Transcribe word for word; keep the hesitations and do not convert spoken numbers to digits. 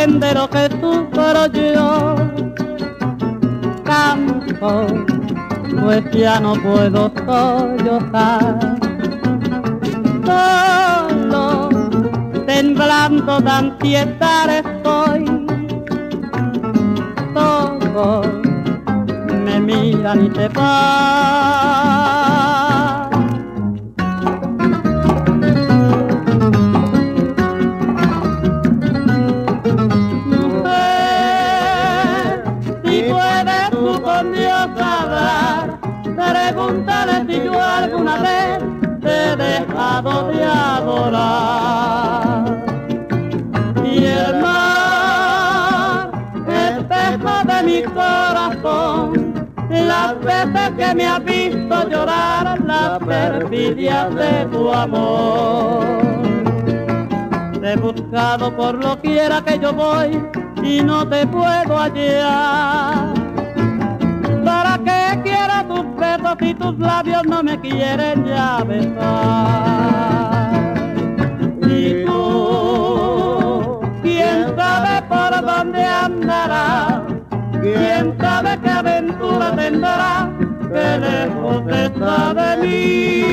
entiende lo que sufro yo. Canto, pues ya no puedo sollozar. Solo, temblando de ansiedad estoy. Todos me miran y se van. Mujer, si puedes tú con Dios hablar, pregúntale si yo alguna vez te he dejado de adorar. Y el mar, espejo de mi corazón, las veces que me has visto llorar, las perfidias de tu amor. Te he buscado por lo quiera que yo voy y no te puedo hallar. ¿Para qué quiero tus besos si tus labios no me quieren ya besar? Y tú, ¿quién sabe por dónde andará? ¿Quién sabe qué aventura tendrá? Que lejos está de mí.